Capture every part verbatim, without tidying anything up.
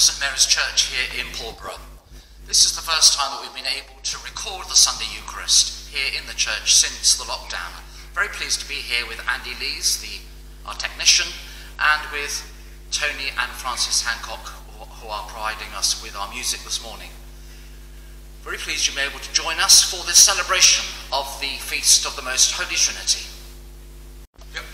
Saint Mary's Church here in Pulborough. This is the first time that we've been able to record the Sunday Eucharist here in the church since the lockdown. Very pleased to be here with Andy Lees, the, our technician, and with Tony and Francis Hancock, who, who are providing us with our music this morning. Very pleased you'll be able to join us for this celebration of the Feast of the Most Holy Trinity. Yep.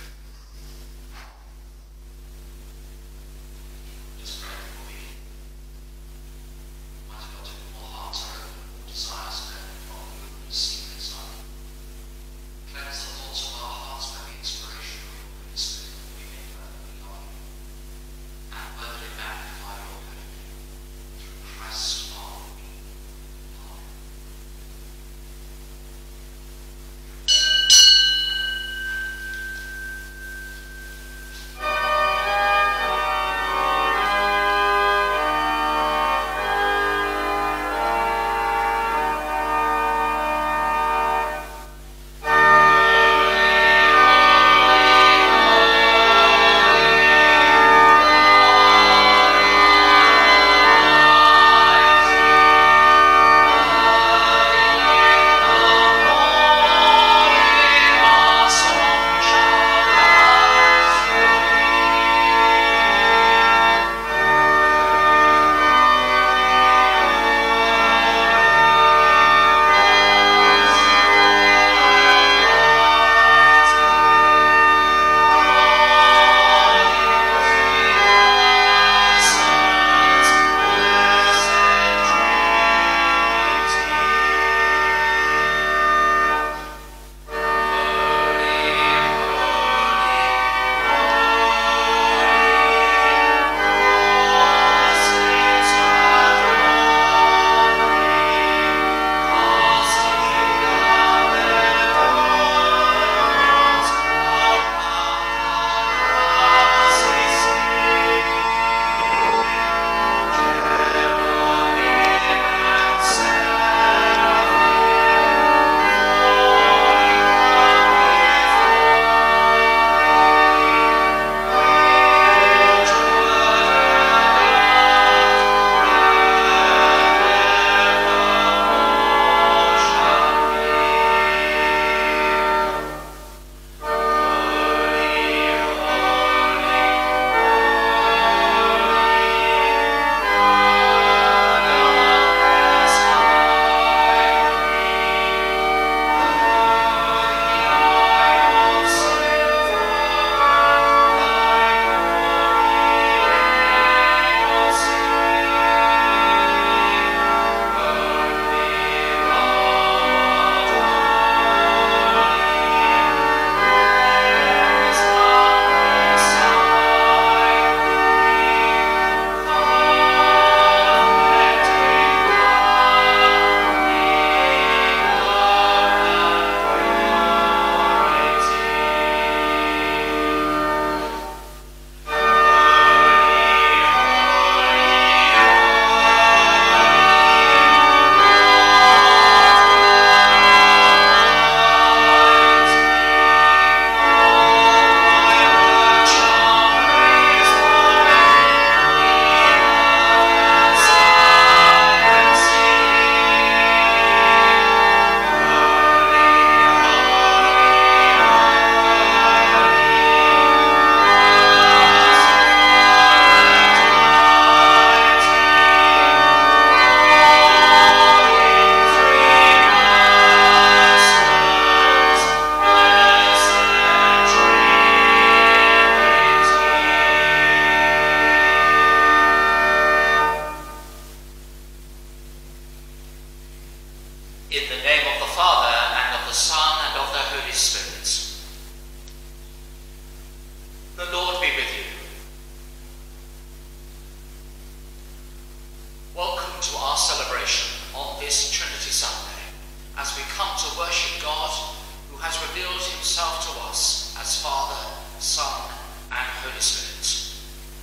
To our celebration on this Trinity Sunday, as we come to worship God, who has revealed himself to us as Father, Son, and Holy Spirit,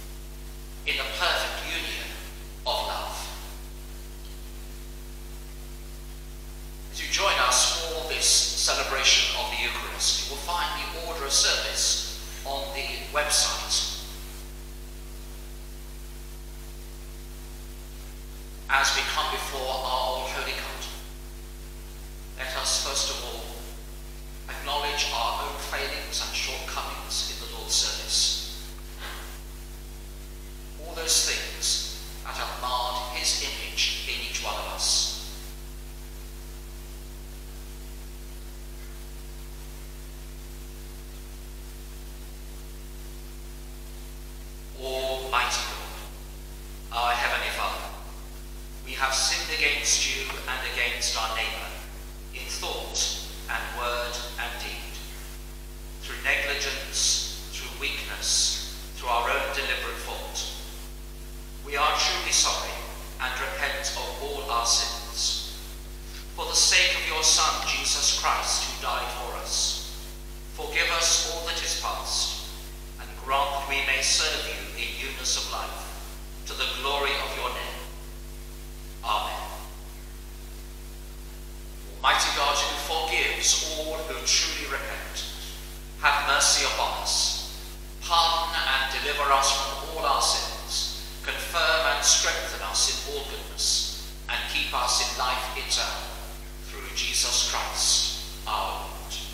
in the perfect union of love. As you join us for this celebration of the Eucharist, you will find the order of service on the website. of your Son, Jesus Christ, who died for us, forgive us all that is past, and grant that we may serve you in newness of life, to the glory of your name. Amen. Almighty God, who forgives all who truly repent, have mercy upon us, pardon and deliver us from all our sins, confirm and strengthen us in all goodness, and keep us in life eternal, through Jesus Christ, our Lord.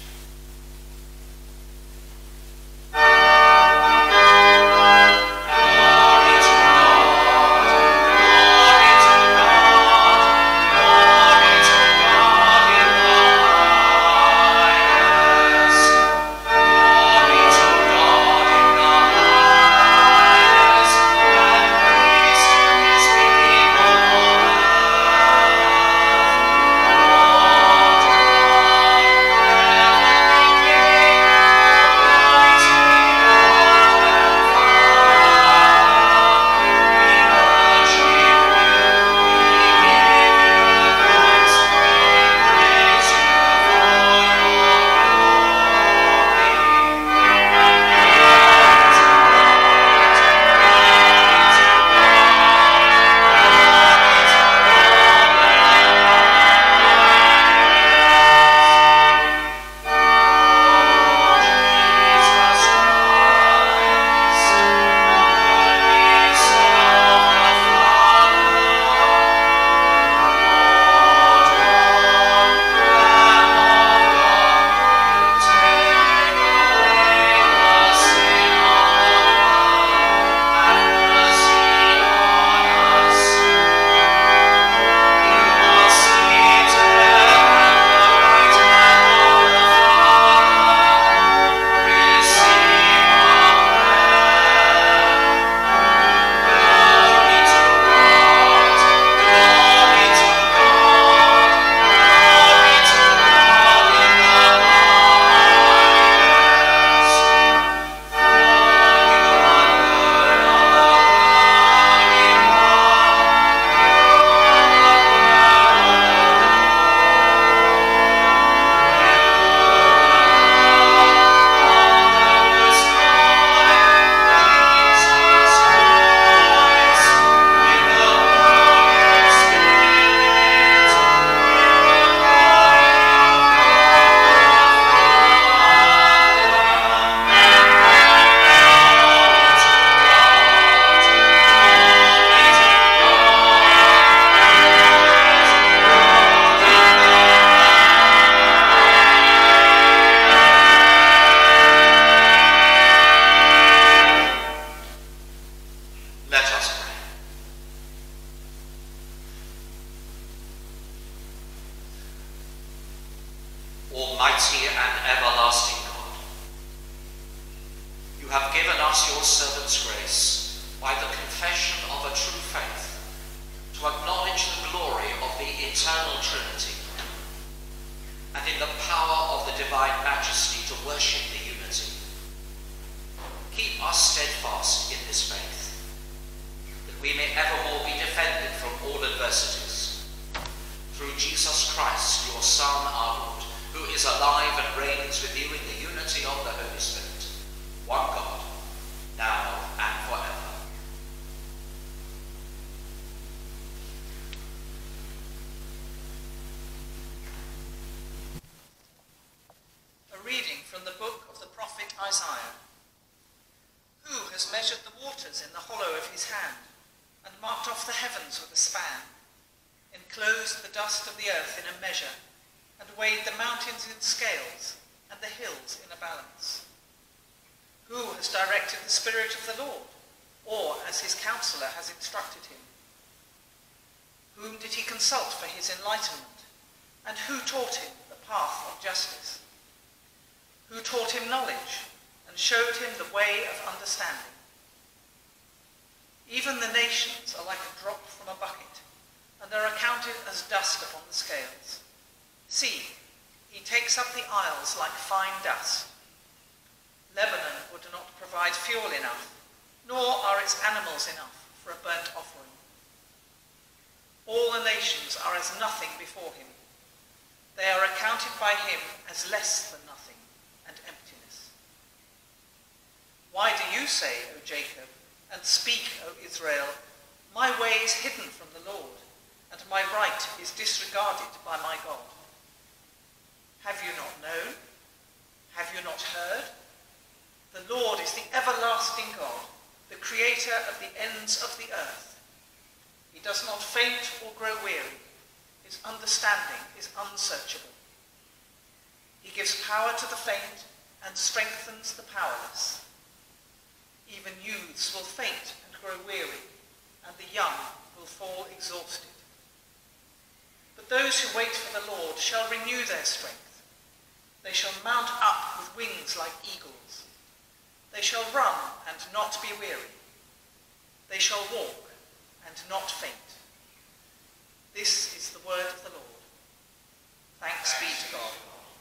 Almighty and everlasting God, you have given us your servants' grace by the confession of a true faith to acknowledge the glory of the eternal Trinity, and in the power of the divine majesty to worship the unity. Keep us steadfast in this faith, that we may evermore be defended from all adversities. Through Jesus Christ, your Son, our Lord, who is alive and reigns with you in the unity of the Holy Spirit, one God, now and forever. A reading from the book of the prophet Isaiah. Who has measured the waters in the hollow of his hand, and marked off the heavens with a span, enclosed the dust of the earth in a measure, and weighed the mountains in scales, and the hills in a balance? Who has directed the Spirit of the Lord, or as his counselor has instructed him? Whom did he consult for his enlightenment, and who taught him the path of justice? Who taught him knowledge, and showed him the way of understanding? Even the nations are like a drop from a bucket, and are accounted as dust upon the scales. See, he takes up the isles like fine dust. Lebanon would not provide fuel enough, nor are its animals enough for a burnt offering. All the nations are as nothing before him. They counted by him as less than nothing and emptiness. Why do you say, O Jacob, and speak, O Israel, my way is hidden from the Lord, and my right is disregarded by my God? Have you not known? Have you not heard? The Lord is the everlasting God, the creator of the ends of the earth. He does not faint or grow weary. His understanding is unsearchable. He gives power to the faint and strengthens the powerless. Even youths will faint and grow weary, and the young will fall exhausted. But those who wait for the Lord shall renew their strength. They shall mount up with wings like eagles. They shall run and not be weary. They shall walk and not faint. This is the word of the Lord. Thanks be to God.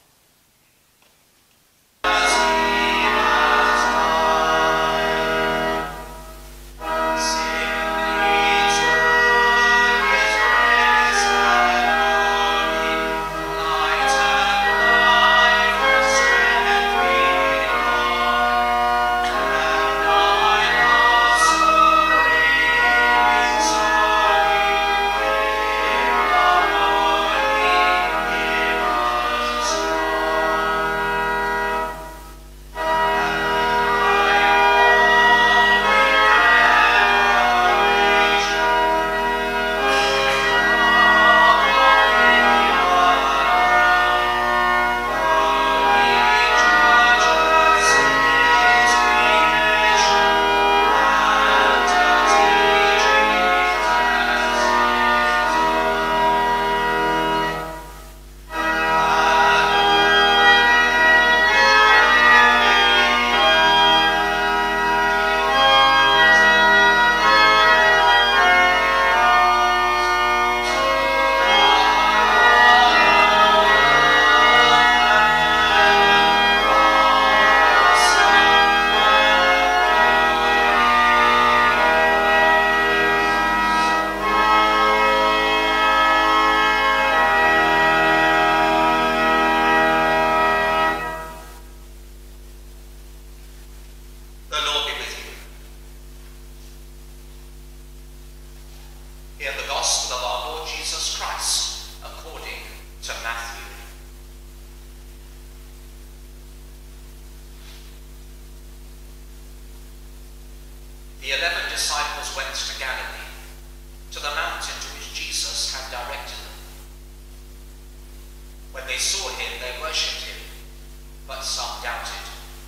The eleven disciples went to Galilee, to the mountain to which Jesus had directed them. When they saw him, they worshipped him, but some doubted.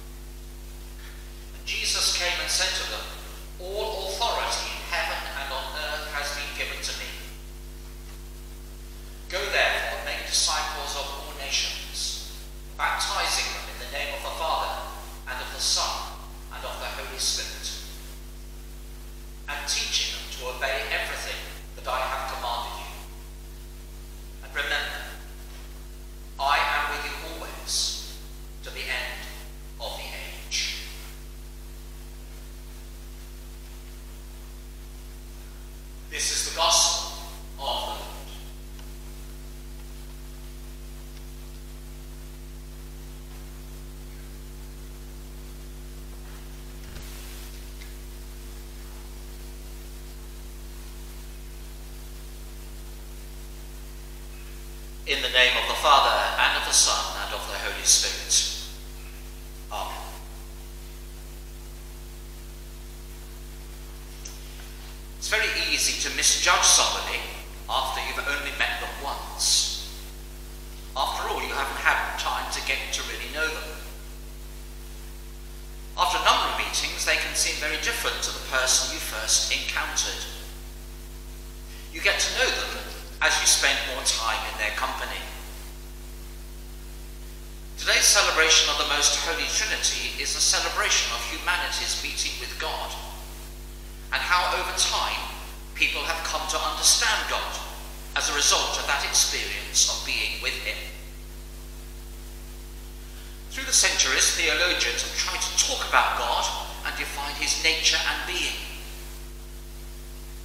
And Jesus came and said to them, "All authority in heaven and on earth has been given to me. Go therefore and make disciples of all nations, baptizing them in the name of the Father, and of the Son, and of the Holy Spirit, and teaching them to obey everything that I have commanded you. And remember, I am with you always, to the end of the age." This is the gospel of the Lord. In the name of the Father, and of the Son, and of the Holy Spirit. Amen. It's very easy to misjudge somebody after you've only met them once. After all, you haven't had time to get to really know them. After a number of meetings, they can seem very different to the person you first encountered. You get to know them as you spend more time in their company. Today's celebration of the Most Holy Trinity is a celebration of humanity's meeting with God, and how over time people have come to understand God as a result of that experience of being with him. Through the centuries, theologians have tried to talk about God and define his nature and being.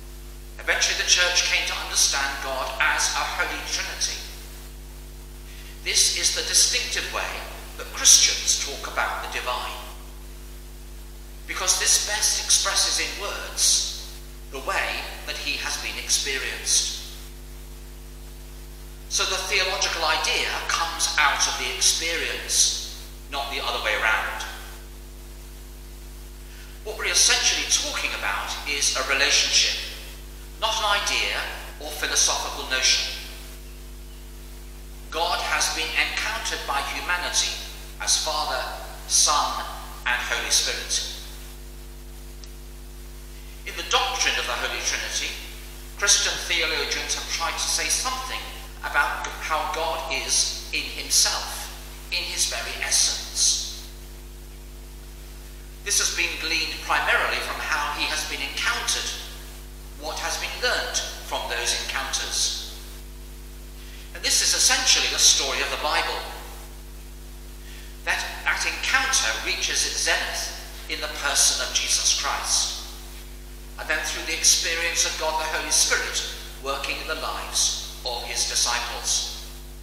Eventually the Church came to understand God as a Holy Trinity. This is the distinctive way that Christians talk about the divine, because this best expresses in words the way that he has been experienced. So the theological idea comes out of the experience, not the other way around. What we're essentially talking about is a relationship, not an idea or philosophical notion. God has been encountered by humanity as Father, Son, and Holy Spirit. In the doctrine of the Holy Trinity, Christian theologians have tried to say something about how God is in himself, in his very essence. This has been gleaned primarily from how he has been encountered, what has been learnt from those encounters. And this is essentially the story of the Bible. That, that encounter reaches its zenith in the person of Jesus Christ, and then through the experience of God the Holy Spirit working in the lives of his disciples.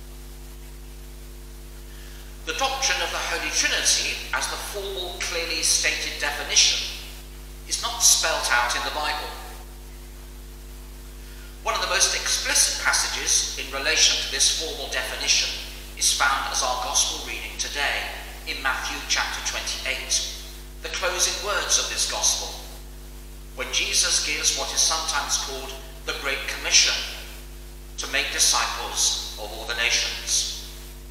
The doctrine of the Holy Trinity, as the formal, clearly stated definition, is not spelt out in the Bible. One of the most explicit passages in relation to this formal definition is found as our Gospel reading today in Matthew chapter twenty-eight, the closing words of this Gospel, when Jesus gives what is sometimes called the Great Commission, to make disciples of all the nations.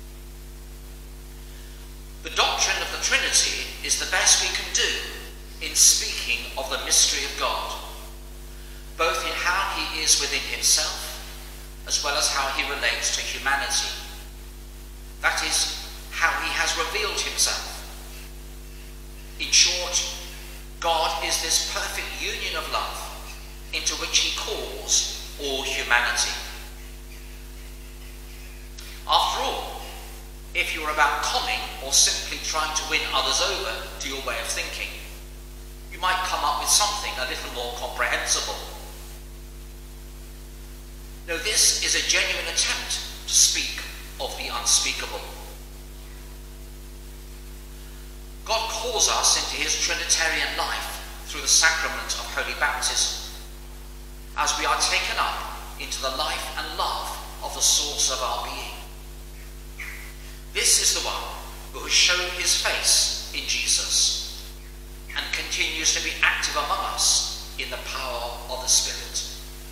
The doctrine of the Trinity is the best we can do in speaking of the mystery of God, both in how he is within himself, as well as how he relates to humanity. That is, how he has revealed himself. In short, God is this perfect union of love into which he calls all humanity. After all, if you're about conning or simply trying to win others over to your way of thinking, you might come up with something a little more comprehensible. No, this is a genuine attempt to speak of the unspeakable. God calls us into his Trinitarian life through the sacrament of Holy Baptism, as we are taken up into the life and love of the source of our being. This is the one who has shown his face in Jesus and continues to be active among us in the power of the Spirit.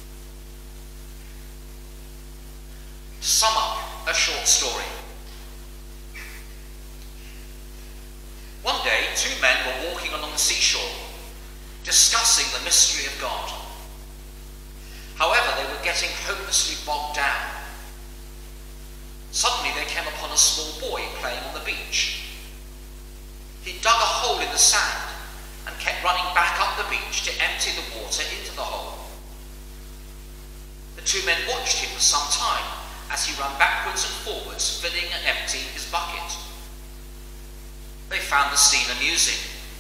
To sum up a short story. One day, two men were walking along the seashore, discussing the mystery of God. However, they were getting hopelessly bogged down. Suddenly they came upon a small boy playing on the beach. He dug a hole in the sand and kept running back up the beach to empty the water into the hole. The two men watched him for some time as he ran backwards and forwards, filling and emptying his bucket. They found the scene amusing.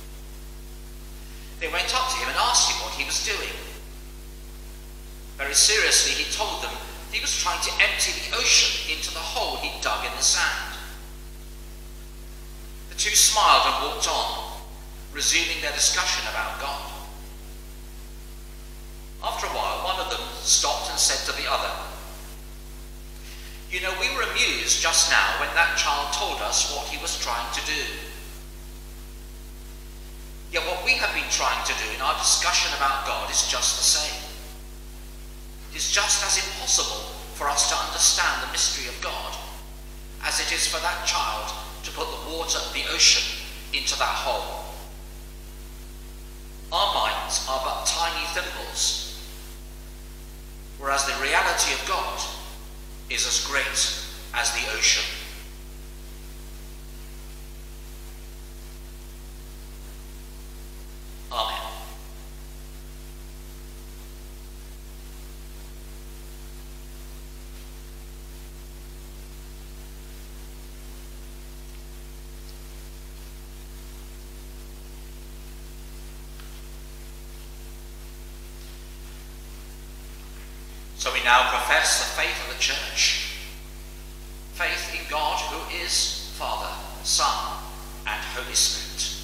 They went up to him and asked him what he was doing. Very seriously, he told them he was trying to empty the ocean into the hole he'd dug in the sand. The two smiled and walked on, resuming their discussion about God. After a while, one of them stopped and said to the other, "You know, we were amused just now when that child told us what he was trying to do. Yet what we have been trying to do in our discussion about God is just the same. It is just as impossible for us to understand the mystery of God as it is for that child to put the water of the ocean into that hole. Our minds are but tiny thimbles, whereas the reality of God is as great as the ocean." Amen. So we now profess the faith of the Church. Faith in God who is Father, Son, and Holy Spirit.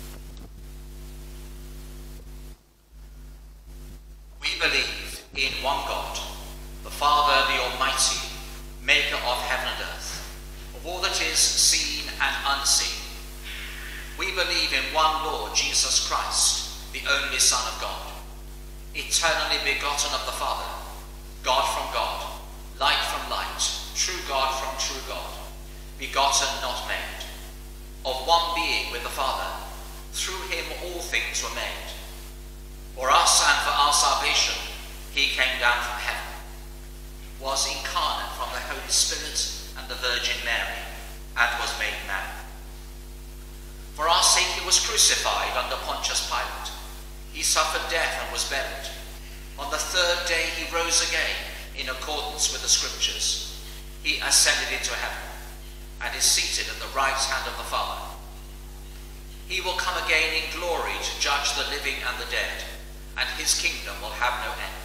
We believe in one God, the Father, the Almighty, maker of heaven and earth, of all that is seen and unseen. We believe in one Lord Jesus Christ, the only Son of God, eternally begotten of the Father, God from God, light from light, true God from true God, begotten, not made, of one being with the Father. Through him all things were made. For us and for our salvation, he came down from heaven, was incarnate from the Holy Spirit and the Virgin Mary, and was made man. For our sake he was crucified under Pontius Pilate. He suffered death and was buried. On the third day he rose again in accordance with the Scriptures. He ascended into heaven and is seated at the right hand of the Father. He will come again in glory to judge the living and the dead, and his kingdom will have no end.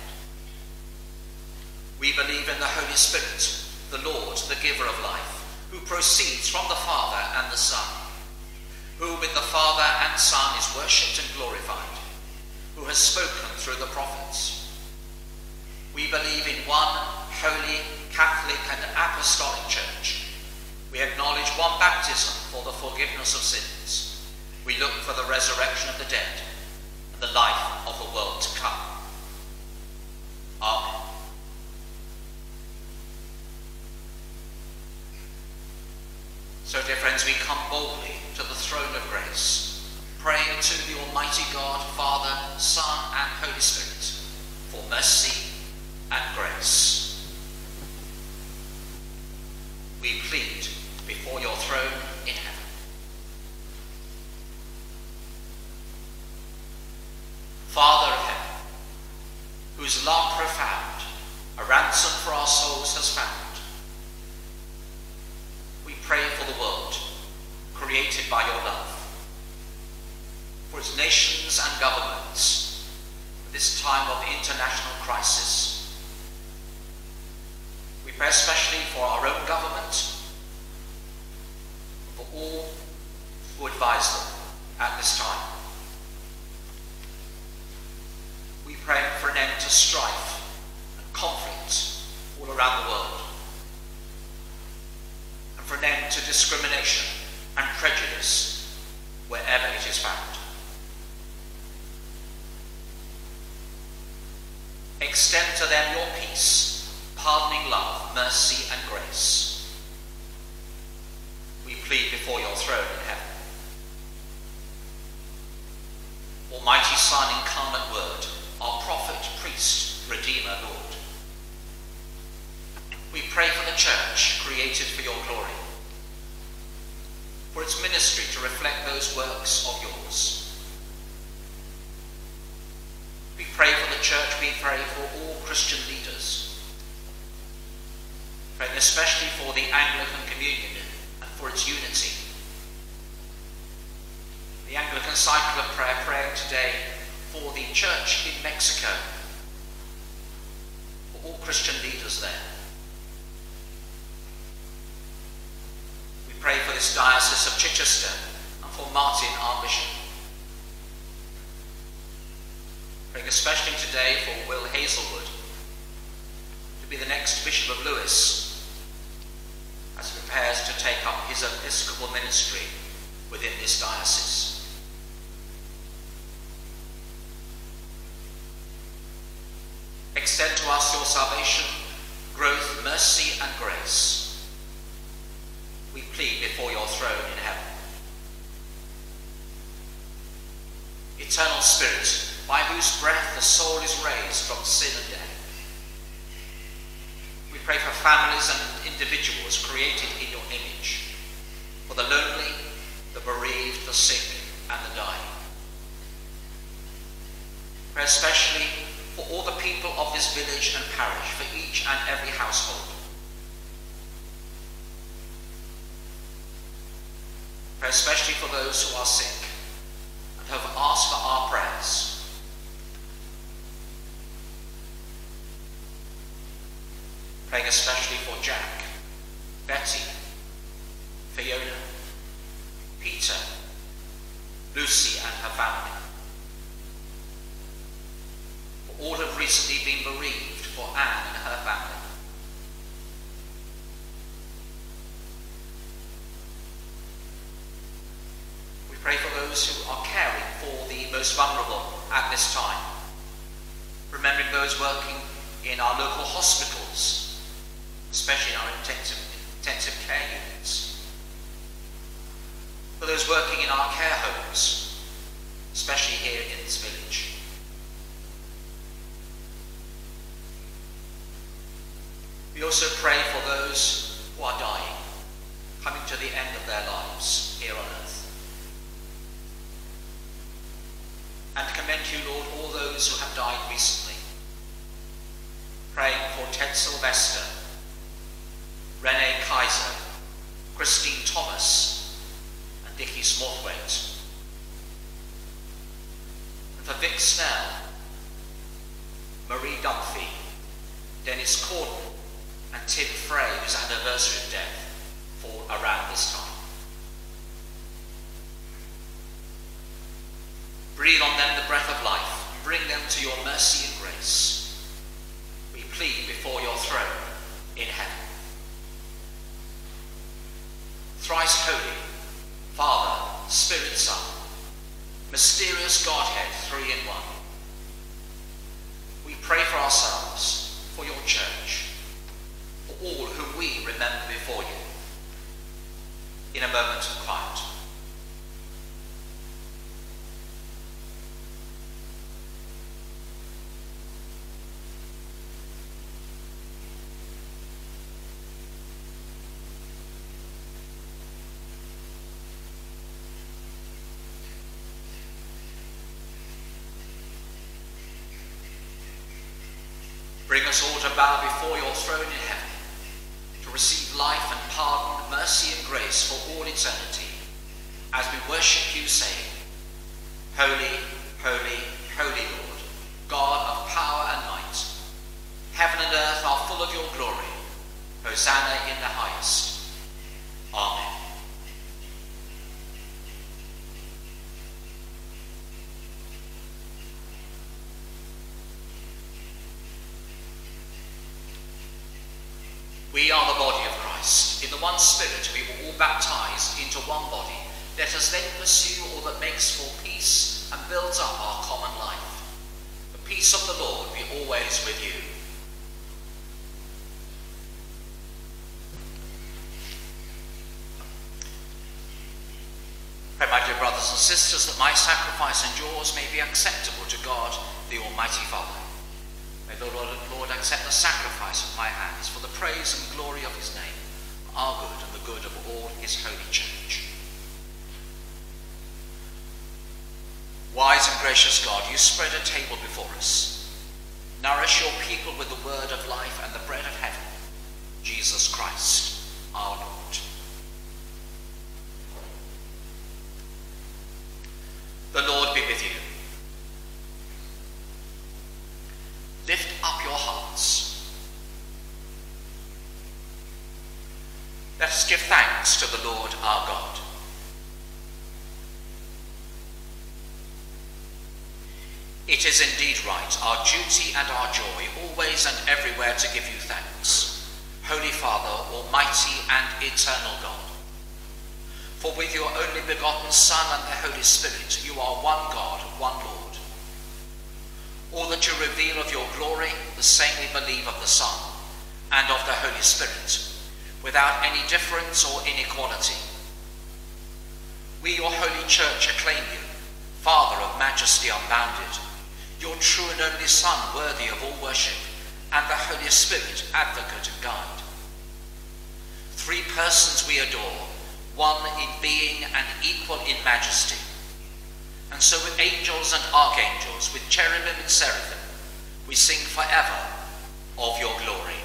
We believe in the Holy Spirit, the Lord, the giver of life, who proceeds from the Father and the Son, who with the Father and Son is worshipped and glorified, who has spoken through the prophets. We believe in one holy, Catholic and Apostolic Church. We acknowledge one baptism for the forgiveness of sins. We look for the resurrection of the dead and the life of the world to come. Amen. So, dear friends, we come boldly to the throne of grace, praying to the Almighty God, Father, Son, and Holy Spirit, for mercy and grace. We plead before your throne in heaven. Father of heaven, whose love profound a ransom for our souls has found, we pray for the world, created by your love, for its nations and governments, at this time of international crisis. We pray especially for our own government, for all who advise them at this time. We pray for an end to strife and conflict all around the world, and for an end to discrimination and prejudice wherever it is found. Extend to them your peace, pardoning love, mercy and grace. We plead before your throne in heaven. Almighty Son, incarnate Word, our prophet, priest, redeemer, Lord. We pray for the Church, created for your glory, for its ministry to reflect those works of yours. We pray for the Church, we pray for all Christian leaders, praying especially for the Anglican Communion and for its unity. The Anglican cycle of prayer, praying today for the Church in Mexico, for all Christian leaders there. We pray for this Diocese of Chichester and for Martin, our Bishop. Praying especially today for Will Hazelwood to be the next Bishop of Lewis as he prepares to take up his episcopal ministry within this diocese. Extend to us your salvation, growth, mercy and grace. We plead before your throne in heaven. Eternal Spirit, by whose breath the soul is raised from sin and death, we pray for families and individuals created in your image, for the lonely, the bereaved, the sick and the dying. Pray especially for all the people of this village and parish, for each and every household. Pray especially for those who are sick and have asked for our prayers. Praying especially for Jack, Betty, Fiona, Peter, Lucy and her family. For all have recently been bereaved, for Anne and her family. We pray for those who are caring for the most vulnerable at this time, remembering those working in our local hospitals, especially in our intensive, intensive care units, for those working in our care homes, especially here in this village. We also pray for those who are dying, coming to the end of their lives here on earth. And commend to you, Lord, all those who have died recently, praying for Ted Sylvester, Renee Kaiser, Christine Thomas, and Dickie Smallthwaite. And for Vic Snell, Marie Dunphy, Dennis Corden, and Tim Frey, whose anniversary of death fall around this time. Breathe on them the breath of life, and bring them to your mercy and grace. We plead before your throne in heaven. Thrice holy, Father, Spirit, Son, mysterious Godhead, three in one. We pray for ourselves, for your church, for all whom we remember before you. In a moment of quiet. Bring us all to bow before your throne in heaven, to receive life and pardon, mercy and grace for all eternity, as we worship you, saying, Holy, holy, holy Lord, God of power and might. Heaven and earth are full of your glory. Hosanna in the highest. Amen. We are the body of Christ. In the one Spirit we were all baptized into one body. Let us then pursue all that makes for peace and builds up our common life. The peace of the Lord be always with you. Pray, my dear brothers and sisters, that my sacrifice and yours may be acceptable to God, the Almighty Father. May the Lord, Lord accept the sacrifice of my hands for the praise and glory of his name, our good and the good of all his holy church. Wise and gracious God, you spread a table before us. Nourish your people with the word of life and the bread of heaven, Jesus Christ, our Lord. The Lord be with you. Lift up your hearts. Let us give thanks to the Lord our God. It is indeed right, our duty and our joy, always and everywhere to give you thanks, Holy Father, Almighty and eternal God. For with your only begotten Son and the Holy Spirit, you are one God, one Lord. All that you reveal of your glory, the same we believe of the Son and of the Holy Spirit, without any difference or inequality. We, your holy church, acclaim you, Father of majesty unbounded, your true and only Son, worthy of all worship, and the Holy Spirit, advocate and guide. Three persons we adore, one in being and equal in majesty. And so with angels and archangels, with cherubim and seraphim, we sing forever of your glory.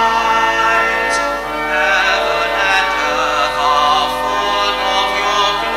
Heaven and earth are full of your glory.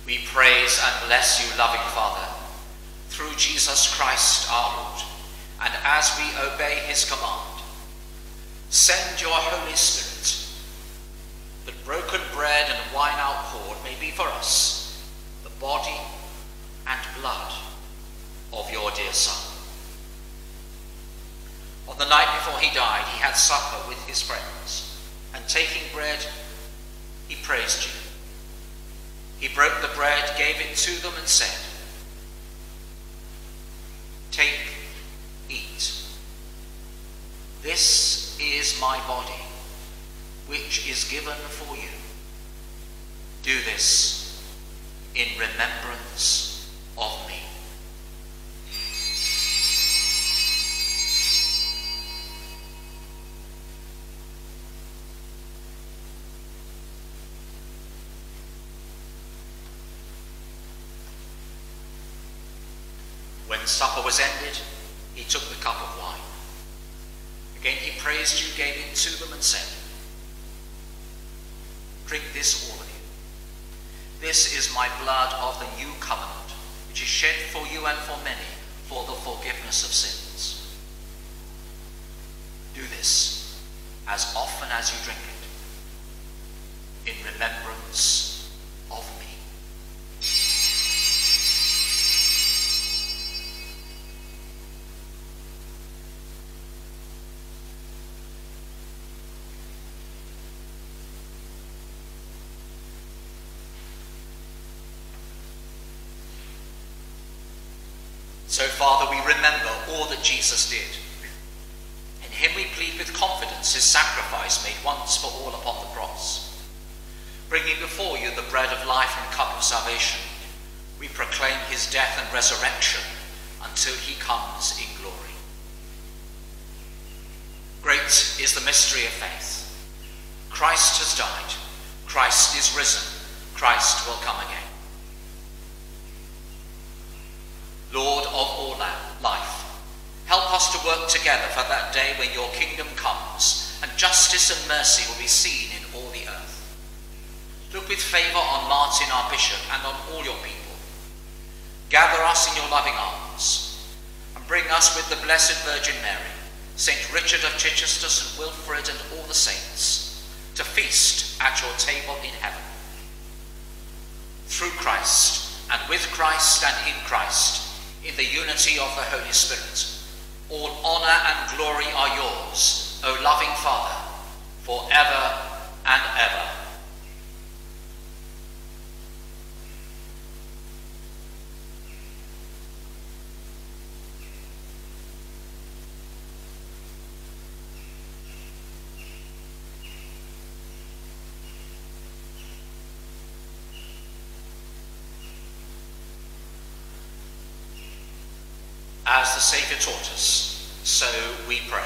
We praise and bless you, loving Father, through Jesus Christ our Lord, and as we obey his command, send your Holy Spirit, that broken bread and wine outpoured may be for us the body and blood of your dear Son. On the night before he died, he had supper with his friends, and taking bread, he praised you. He broke the bread, gave it to them, and said, "Take, eat. This is my body, which is given for you. Do this in remembrance of me." When supper was ended, he took the cup of wine. Again he praised you, gave it to them, and said, "Drink this, all of you. This is my blood of the new covenant, which is shed for you and for many for the forgiveness of sins. Do this as often as you drink it, in remembrance of me." So, Father, we remember all that Jesus did. In him we plead with confidence his sacrifice made once for all upon the cross. Bringing before you the bread of life and cup of salvation, we proclaim his death and resurrection until he comes in glory. Great is the mystery of faith. Christ has died. Christ is risen. Christ will come again. Lord of all life, help us to work together for that day when your kingdom comes and justice and mercy will be seen in all the earth. Look with favour on Martin, our bishop, and on all your people. Gather us in your loving arms and bring us with the Blessed Virgin Mary, Saint Richard of Chichester, Saint Wilfrid, and all the saints, to feast at your table in heaven. Through Christ, and with Christ, and in Christ, in the unity of the Holy Spirit, all honour and glory are yours, O loving Father, for ever and ever. As the Saviour taught us, so we pray.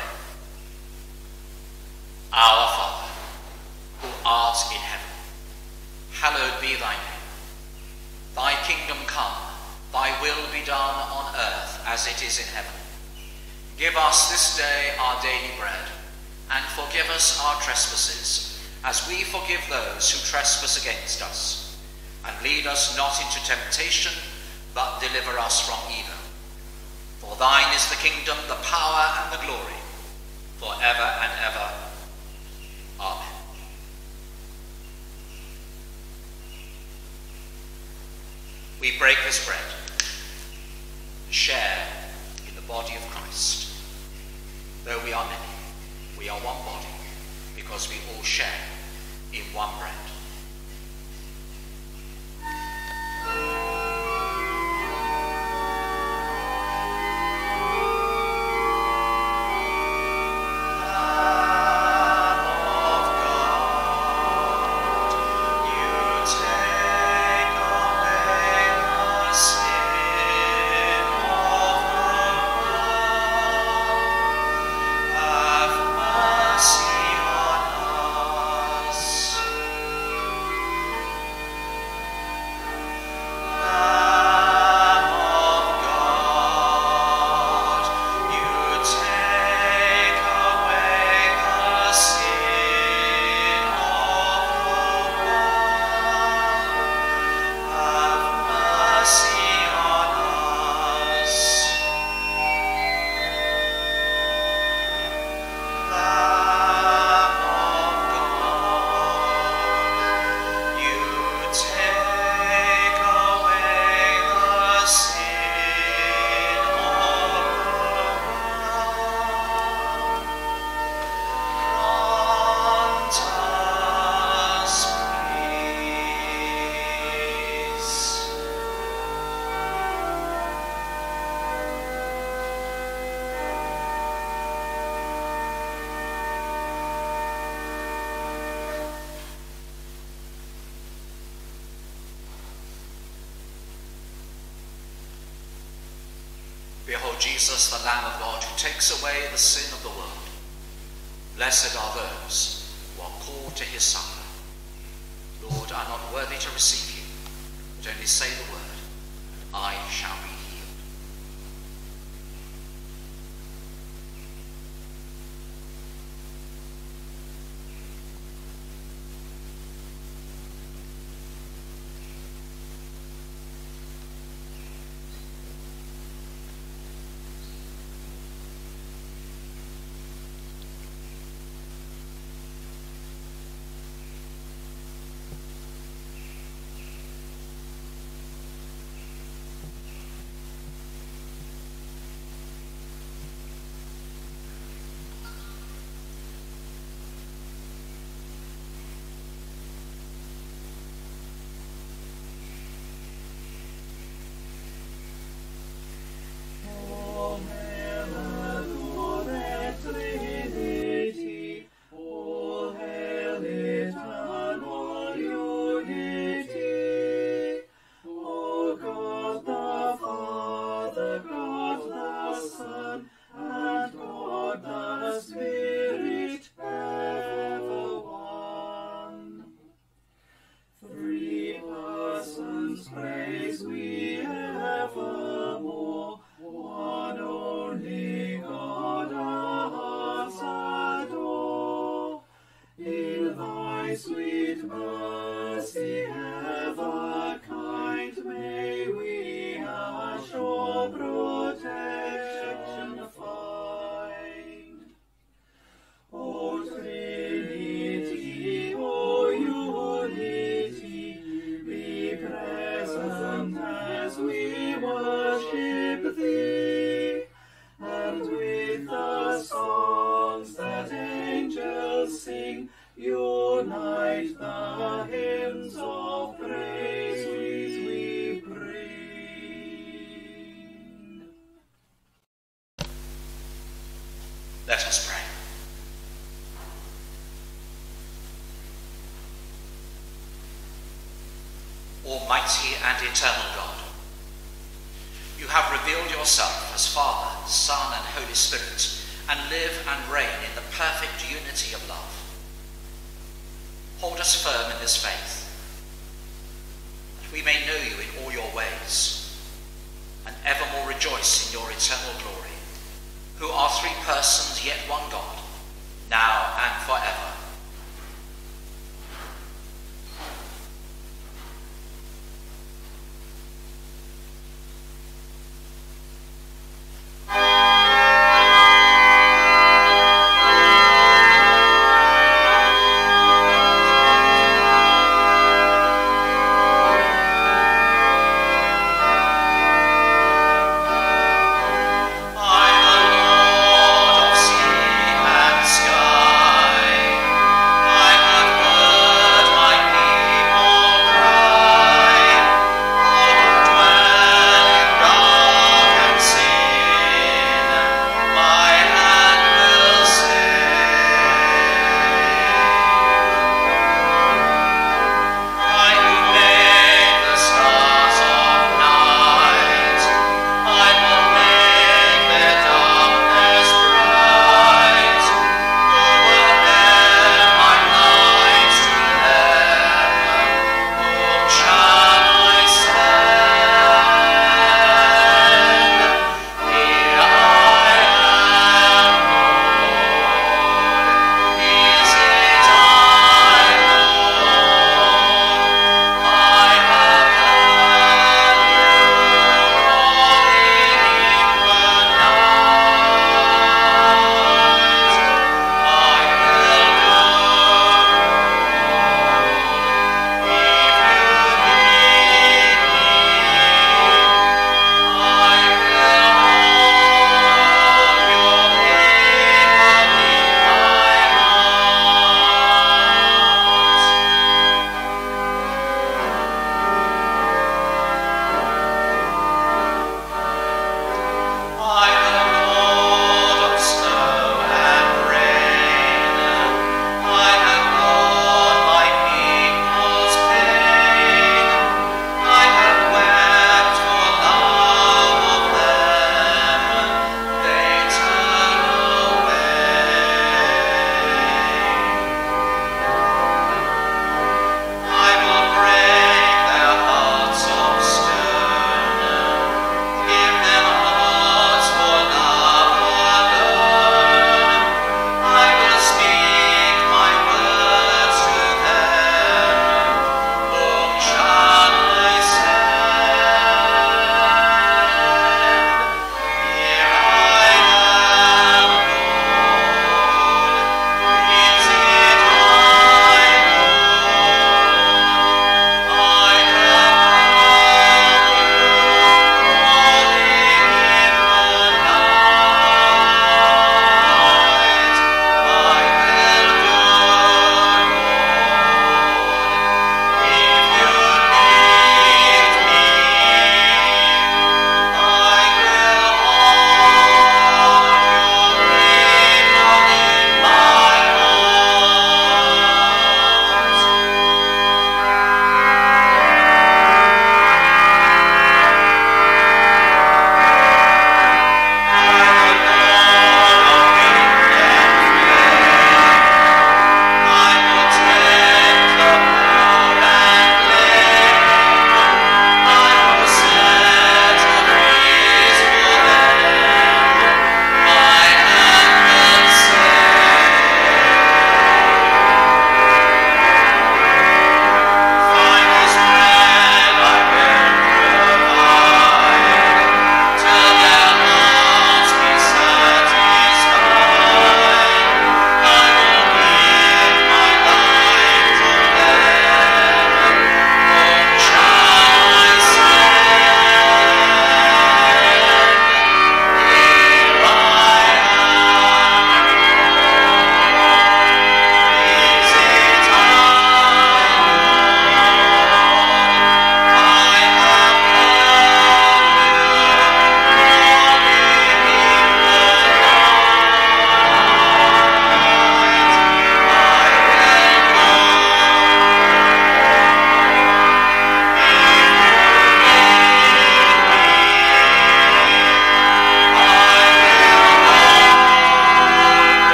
Our Father, who art in heaven, hallowed be thy name. Thy kingdom come, thy will be done on earth as it is in heaven. Give us this day our daily bread, and forgive us our trespasses, as we forgive those who trespass against us. And lead us not into temptation, but deliver us from evil. For thine is the kingdom, the power, and the glory, for ever and ever. Amen. We break this bread to share in the body of Christ. Though we are many, we are one body, because we all share in one bread. Lord Jesus, the Lamb of God, who takes away the sin of the world. Blessed are those who are called to his supper. Lord, I am not worthy to receive you, but only say the word, and I shall be healed. Let us pray. Almighty and eternal God, you have revealed yourself as Father, Son, and Holy Spirit, and live and reign in the perfect unity of love. Hold us firm in this faith, that we may know you in all your ways, and evermore rejoice in your eternal glory, who are three persons yet one God, now and forever. I'm the Lord of sea and sky.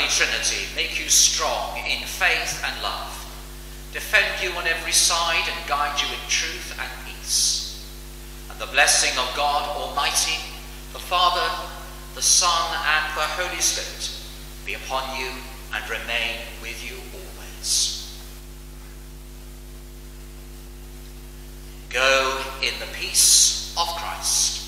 Holy Trinity make you strong in faith and love, defend you on every side and guide you in truth and peace. And the blessing of God Almighty, the Father, the Son, and the Holy Spirit be upon you and remain with you always. Go in the peace of Christ.